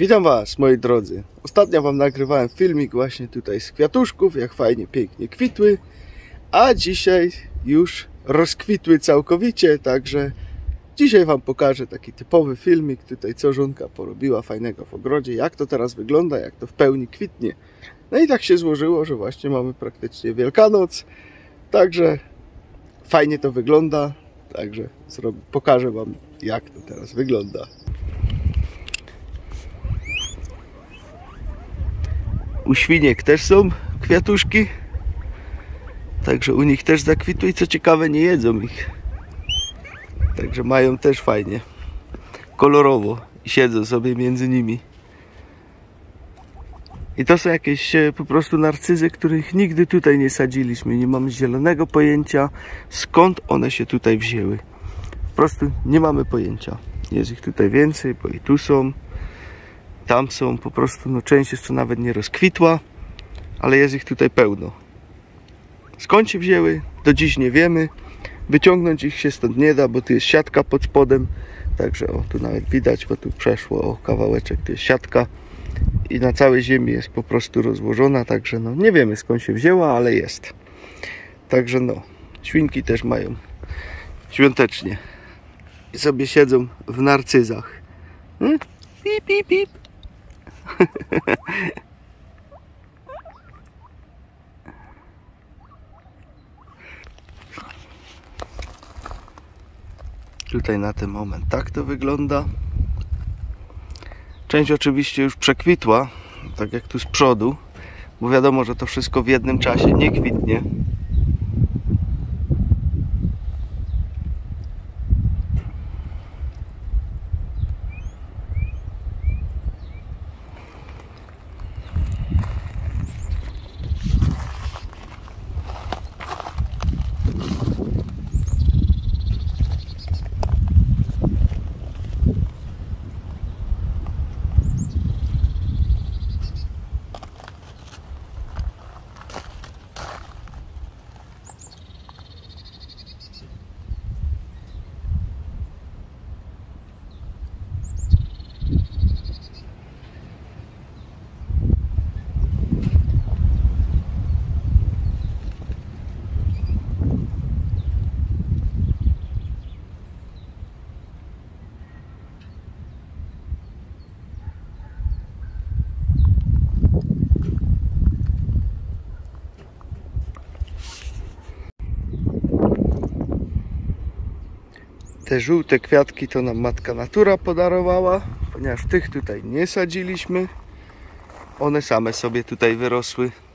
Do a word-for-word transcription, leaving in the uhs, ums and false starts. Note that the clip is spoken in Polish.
Witam Was, moi drodzy. Ostatnio Wam nagrywałem filmik właśnie tutaj z kwiatuszków, jak fajnie, pięknie kwitły, a dzisiaj już rozkwitły całkowicie, także dzisiaj Wam pokażę taki typowy filmik, tutaj co żonka porobiła fajnego w ogrodzie, jak to teraz wygląda, jak to w pełni kwitnie. No i tak się złożyło, że właśnie mamy praktycznie Wielkanoc, także fajnie to wygląda, także pokażę Wam, jak to teraz wygląda. U świniek też są kwiatuszki, także u nich też zakwitły i co ciekawe nie jedzą ich, także mają też fajnie, kolorowo i siedzą sobie między nimi. I to są jakieś po prostu narcyzy, których nigdy tutaj nie sadziliśmy, nie mamy zielonego pojęcia skąd one się tutaj wzięły, po prostu nie mamy pojęcia. Jest ich tutaj więcej, bo i tu są, tam są, po prostu no część jeszcze nawet nie rozkwitła, ale jest ich tutaj pełno. Skąd się wzięły? Do dziś nie wiemy. Wyciągnąć ich się stąd nie da, bo tu jest siatka pod spodem. Także o, tu nawet widać, bo tu przeszło o kawałeczek, tu jest siatka i na całej ziemi jest po prostu rozłożona, także no nie wiemy skąd się wzięła, ale jest. Także no, świnki też mają świątecznie i sobie siedzą w narcyzach. Hmm? Pip, pip, pip. Tutaj na ten moment tak to wygląda. Część oczywiście już przekwitła, tak jak tu z przodu, bo wiadomo, że to wszystko w jednym czasie nie kwitnie. Te żółte kwiatki to nam matka natura podarowała, ponieważ tych tutaj nie sadziliśmy. One same sobie tutaj wyrosły.